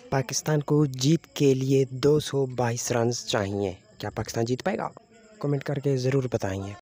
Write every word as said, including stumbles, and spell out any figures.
पाकिस्तान को जीत के लिए दो सौ बाईस रन चाहिए। क्या पाकिस्तान जीत पाएगा? कमेंट करके ज़रूर बताएंगे।